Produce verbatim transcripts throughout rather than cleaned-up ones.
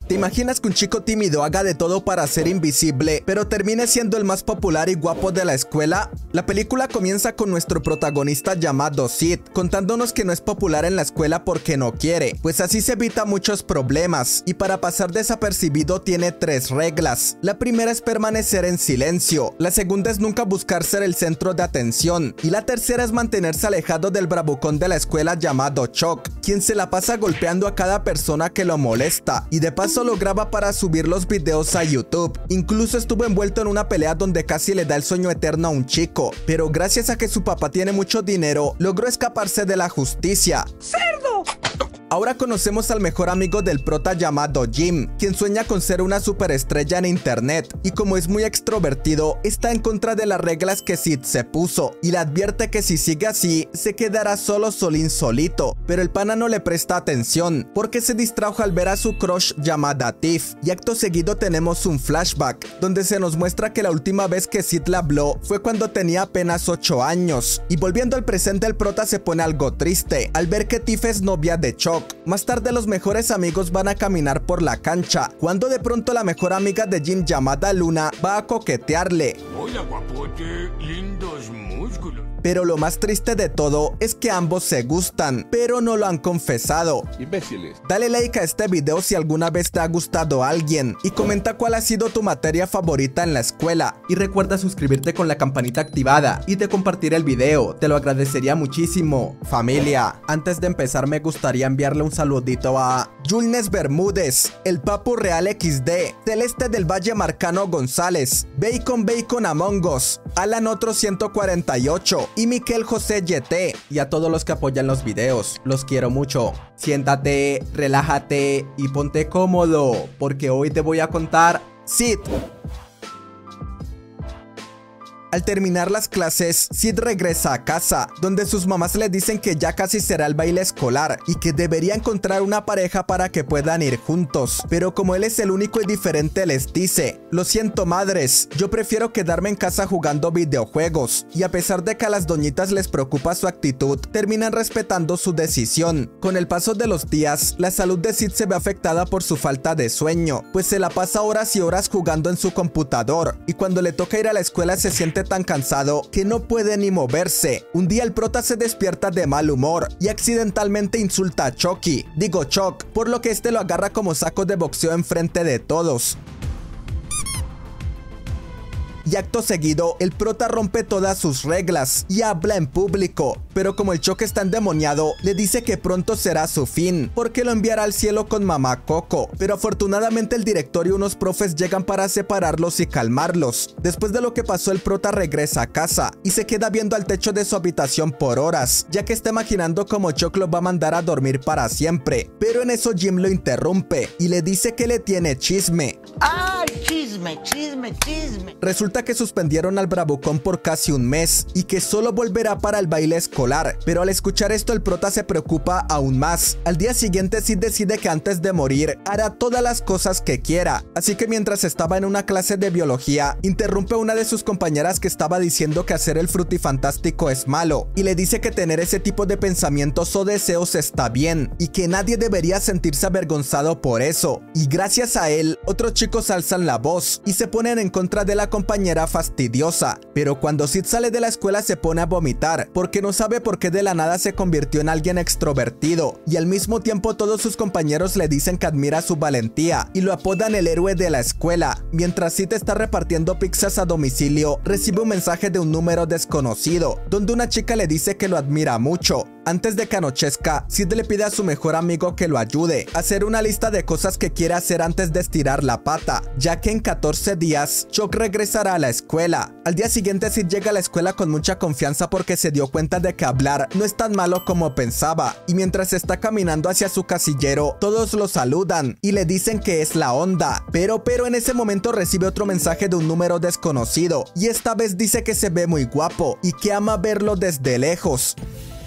¿Te imaginas que un chico tímido haga de todo para ser invisible, pero termine siendo el más popular y guapo de la escuela? La película comienza con nuestro protagonista llamado Sid, contándonos que no es popular en la escuela porque no quiere, pues así se evita muchos problemas, y para pasar desapercibido tiene tres reglas. La primera es permanecer en silencio, la segunda es nunca buscar ser el centro de atención, y la tercera es mantenerse alejado del bravucón de la escuela llamado Chuck, quien se la pasa golpeando a cada persona que lo molesta, y de paso lo graba para subir los videos a YouTube. Incluso estuvo envuelto en una pelea donde casi le da el sueño eterno a un chico, pero gracias a que su papá tiene mucho dinero, logró escaparse de la justicia. ¡Cerdo! Ahora conocemos al mejor amigo del prota llamado Jim, quien sueña con ser una superestrella en internet, y como es muy extrovertido, está en contra de las reglas que Sid se puso, y le advierte que si sigue así, se quedará solo solín solito, pero el pana no le presta atención, porque se distrajo al ver a su crush llamada Tiff, y acto seguido tenemos un flashback, donde se nos muestra que la última vez que Sid le habló fue cuando tenía apenas ocho años, y volviendo al presente el prota se pone algo triste, al ver que Tiff es novia de Chuck. Más tarde los mejores amigos van a caminar por la cancha, cuando de pronto la mejor amiga de Jim llamada Luna va a coquetearle. Hola guapote, lindos músculos. Pero lo más triste de todo es que ambos se gustan, pero no lo han confesado. Imbéciles. Dale like a este video si alguna vez te ha gustado alguien y comenta cuál ha sido tu materia favorita en la escuela. Y recuerda suscribirte con la campanita activada y de compartir el video, te lo agradecería muchísimo. Familia, antes de empezar me gustaría enviarle un saludito a Julnes Bermúdez, el Papu Real equis de, Celeste del Valle Marcano González, Bacon Bacon Among Us, Alan Otro ciento cuarenta y ocho y Miquel José Y T, y a todos los que apoyan los videos, los quiero mucho. Siéntate, relájate y ponte cómodo, porque hoy te voy a contar Sid. Al terminar las clases, Sid regresa a casa, donde sus mamás le dicen que ya casi será el baile escolar y que debería encontrar una pareja para que puedan ir juntos. Pero como él es el único y diferente, les dice: lo siento madres, yo prefiero quedarme en casa jugando videojuegos. Y a pesar de que a las doñitas les preocupa su actitud, terminan respetando su decisión. Con el paso de los días, la salud de Sid se ve afectada por su falta de sueño, pues se la pasa horas y horas jugando en su computador, y cuando le toca ir a la escuela se siente tan cansado que no puede ni moverse. Un día el prota se despierta de mal humor y accidentalmente insulta a Chucky, digo Chuck, por lo que este lo agarra como saco de boxeo enfrente de todos. Y acto seguido, el prota rompe todas sus reglas y habla en público, pero como el Chuck está endemoniado, le dice que pronto será su fin, porque lo enviará al cielo con mamá Coco. Pero afortunadamente el director y unos profes llegan para separarlos y calmarlos. Después de lo que pasó, el prota regresa a casa y se queda viendo al techo de su habitación por horas, ya que está imaginando cómo Chuck lo va a mandar a dormir para siempre. Pero en eso Jim lo interrumpe y le dice que le tiene chisme. ¡Ay, chisme, chisme, chisme! Resulta que suspendieron al bravucón por casi un mes y que solo volverá para el baile escolar, pero al escuchar esto el prota se preocupa aún más. Al día siguiente Sid decide que antes de morir hará todas las cosas que quiera, así que mientras estaba en una clase de biología, interrumpe a una de sus compañeras que estaba diciendo que hacer el frutifantástico es malo, y le dice que tener ese tipo de pensamientos o deseos está bien, y que nadie debería sentirse avergonzado por eso. Y gracias a él, otros chicos alzan la voz y se ponen en contra de la compañera fastidiosa, pero cuando Sid sale de la escuela se pone a vomitar, porque no sabe por qué de la nada se convirtió en alguien extrovertido, y al mismo tiempo todos sus compañeros le dicen que admira su valentía, y lo apodan el héroe de la escuela. Mientras Sid está repartiendo pizzas a domicilio, recibe un mensaje de un número desconocido, donde una chica le dice que lo admira mucho. Antes de que anochezca, Sid le pide a su mejor amigo que lo ayude a hacer una lista de cosas que quiere hacer antes de estirar la pata, ya que en catorce días, Chuck regresará a la escuela. Al día siguiente Sid llega a la escuela con mucha confianza porque se dio cuenta de que hablar no es tan malo como pensaba, y mientras está caminando hacia su casillero, todos lo saludan y le dicen que es la onda, pero pero en ese momento recibe otro mensaje de un número desconocido, y esta vez dice que se ve muy guapo y que ama verlo desde lejos.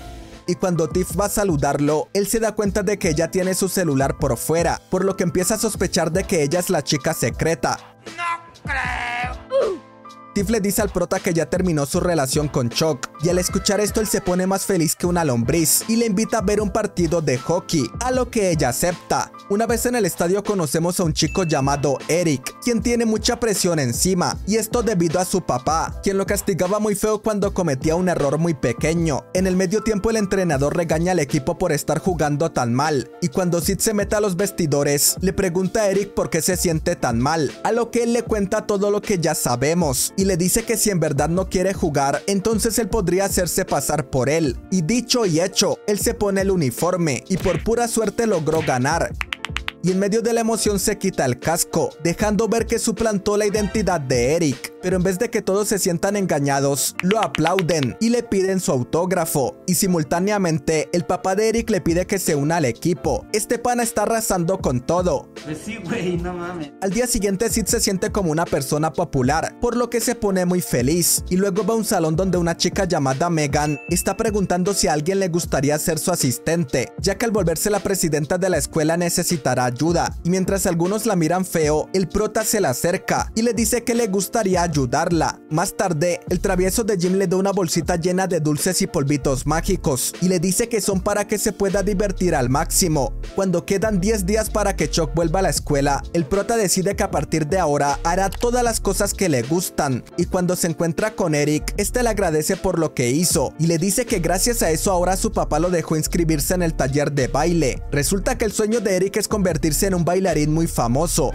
Y cuando Tiff va a saludarlo, él se da cuenta de que ella tiene su celular por fuera, por lo que empieza a sospechar de que ella es la chica secreta. ¡No creo! Tiff le dice al prota que ya terminó su relación con Chuck, y al escuchar esto él se pone más feliz que una lombriz y le invita a ver un partido de hockey, a lo que ella acepta. Una vez en el estadio conocemos a un chico llamado Eric, quien tiene mucha presión encima, y esto debido a su papá, quien lo castigaba muy feo cuando cometía un error muy pequeño. En el medio tiempo el entrenador regaña al equipo por estar jugando tan mal, y cuando Sid se mete a los vestidores, le pregunta a Eric por qué se siente tan mal, a lo que él le cuenta todo lo que ya sabemos, y le dice que si en verdad no quiere jugar, entonces él podría hacerse pasar por él, y dicho y hecho, él se pone el uniforme, y por pura suerte logró ganar. Y en medio de la emoción se quita el casco, dejando ver que suplantó la identidad de Eric. Pero en vez de que todos se sientan engañados, lo aplauden y le piden su autógrafo. Y simultáneamente, el papá de Eric le pide que se una al equipo. Este pana está arrasando con todo. Pues sí, güey, no mames. Al día siguiente, Sid se siente como una persona popular, por lo que se pone muy feliz. Y luego va a un salón donde una chica llamada Megan está preguntando si a alguien le gustaría ser su asistente, ya que al volverse la presidenta de la escuela necesitará ayuda. Y mientras algunos la miran feo, el prota se le acerca y le dice que le gustaría ayudarla. Más tarde, el travieso de Jim le da una bolsita llena de dulces y polvitos mágicos y le dice que son para que se pueda divertir al máximo. Cuando quedan diez días para que Chuck vuelva a la escuela, el prota decide que a partir de ahora hará todas las cosas que le gustan, y cuando se encuentra con Eric, este le agradece por lo que hizo y le dice que gracias a eso ahora su papá lo dejó inscribirse en el taller de baile. Resulta que el sueño de Eric es convertirse en un bailarín muy famoso.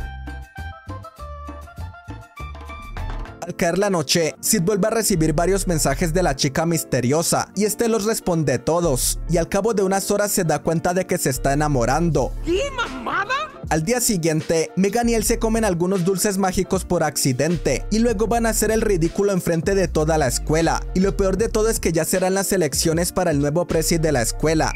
Al caer la noche, Sid vuelve a recibir varios mensajes de la chica misteriosa y este los responde todos, y al cabo de unas horas se da cuenta de que se está enamorando. ¿Qué mamada? Al día siguiente, Megan y él se comen algunos dulces mágicos por accidente y luego van a hacer el ridículo enfrente de toda la escuela, y lo peor de todo es que ya serán las elecciones para el nuevo presi de la escuela.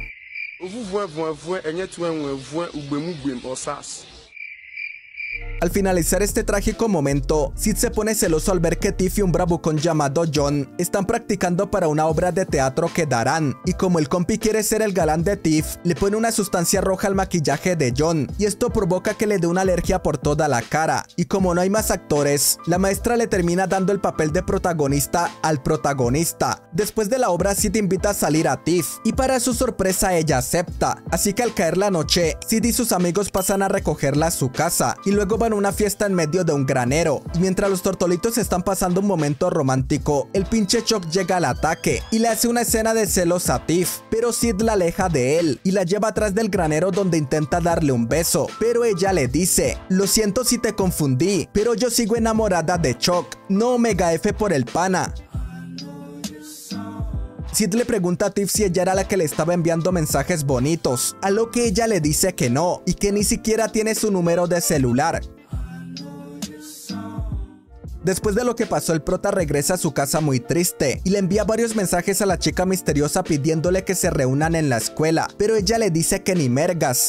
Al finalizar este trágico momento, Sid se pone celoso al ver que Tiff y un bravucón llamado John están practicando para una obra de teatro que darán, y como el compi quiere ser el galán de Tiff, le pone una sustancia roja al maquillaje de John, y esto provoca que le dé una alergia por toda la cara, y como no hay más actores, la maestra le termina dando el papel de protagonista al protagonista. Después de la obra, Sid invita a salir a Tiff, y para su sorpresa ella acepta, así que al caer la noche, Sid y sus amigos pasan a recogerla a su casa, y luego van a una fiesta en medio de un granero, y mientras los tortolitos están pasando un momento romántico, el pinche Chuck llega al ataque y le hace una escena de celos a Tiff, pero Sid la aleja de él y la lleva atrás del granero donde intenta darle un beso, pero ella le dice: lo siento si te confundí, pero yo sigo enamorada de Chuck, no mega F por el pana. Sid le pregunta a Tiff si ella era la que le estaba enviando mensajes bonitos, a lo que ella le dice que no, y que ni siquiera tiene su número de celular. Después de lo que pasó, el prota regresa a su casa muy triste y le envía varios mensajes a la chica misteriosa pidiéndole que se reúnan en la escuela, pero ella le dice que ni mergas.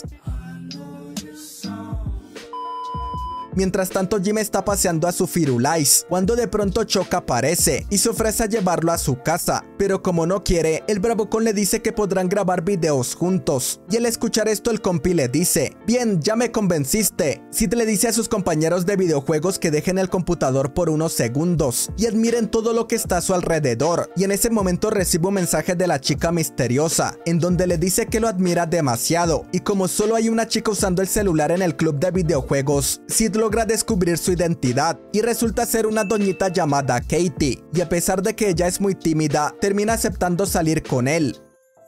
Mientras tanto, Jim está paseando a su Firulais, cuando de pronto Chuck aparece y se ofrece a llevarlo a su casa, pero como no quiere, el bravucón le dice que podrán grabar videos juntos, y al escuchar esto el compi le dice: bien, ya me convenciste. Sid le dice a sus compañeros de videojuegos que dejen el computador por unos segundos y admiren todo lo que está a su alrededor, y en ese momento recibe un mensaje de la chica misteriosa, en donde le dice que lo admira demasiado, y como solo hay una chica usando el celular en el club de videojuegos, Sid lo logra descubrir su identidad y resulta ser una doñita llamada Katie, y a pesar de que ella es muy tímida, termina aceptando salir con él.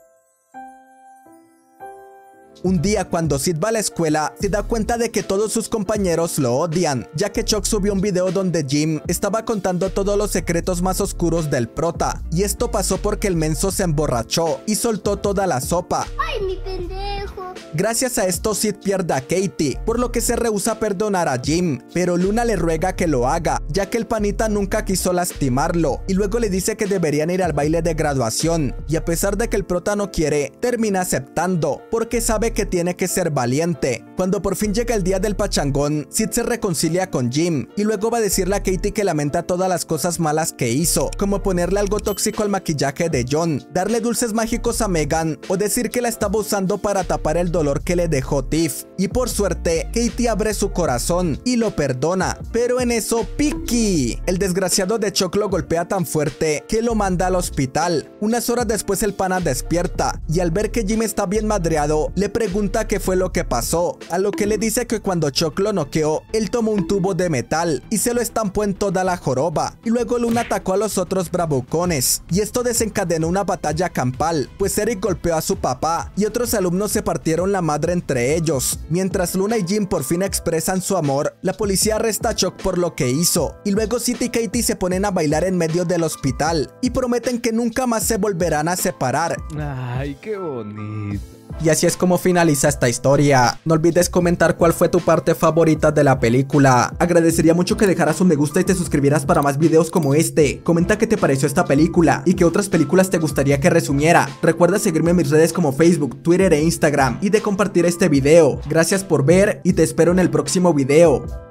Un día, cuando Sid va a la escuela, se da cuenta de que todos sus compañeros lo odian, ya que Chuck subió un video donde Jim estaba contando todos los secretos más oscuros del prota, y esto pasó porque el menso se emborrachó y soltó toda la sopa. ¡Ay, mi pendejo! Gracias a esto, Sid pierde a Katie, por lo que se rehúsa a perdonar a Jim, pero Luna le ruega que lo haga, ya que el panita nunca quiso lastimarlo, y luego le dice que deberían ir al baile de graduación, y a pesar de que el prota no quiere, termina aceptando, porque sabe que tiene que ser valiente. Cuando por fin llega el día del pachangón, Sid se reconcilia con Jim, y luego va a decirle a Katie que lamenta todas las cosas malas que hizo, como ponerle algo tóxico al maquillaje de John, darle dulces mágicos a Megan, o decir que la estaba usando para tapar el dolor dolor que le dejó Tiff. Y por suerte, Katie abre su corazón y lo perdona. Pero en eso, Piki, el desgraciado de Chuck, lo golpea tan fuerte que lo manda al hospital. Unas horas después el pana despierta y al ver que Jim está bien madreado, le pregunta qué fue lo que pasó, a lo que le dice que cuando Chuck lo noqueó, él tomó un tubo de metal y se lo estampó en toda la joroba, y luego Luna atacó a los otros bravucones, y esto desencadenó una batalla campal, pues Eric golpeó a su papá y otros alumnos se partieron la madre entre ellos. Mientras Luna y Jim por fin expresan su amor, la policía arresta a Chuck por lo que hizo, y luego Sid y Katie se ponen a bailar en medio del hospital y prometen que nunca más se volverán a separar. Ay, qué bonito. Y así es como finaliza esta historia. No olvides comentar cuál fue tu parte favorita de la película. Agradecería mucho que dejaras un me gusta y te suscribieras para más videos como este. Comenta qué te pareció esta película y qué otras películas te gustaría que resumiera. Recuerda seguirme en mis redes como Facebook, Twitter e Instagram y de compartir este video. Gracias por ver y te espero en el próximo video.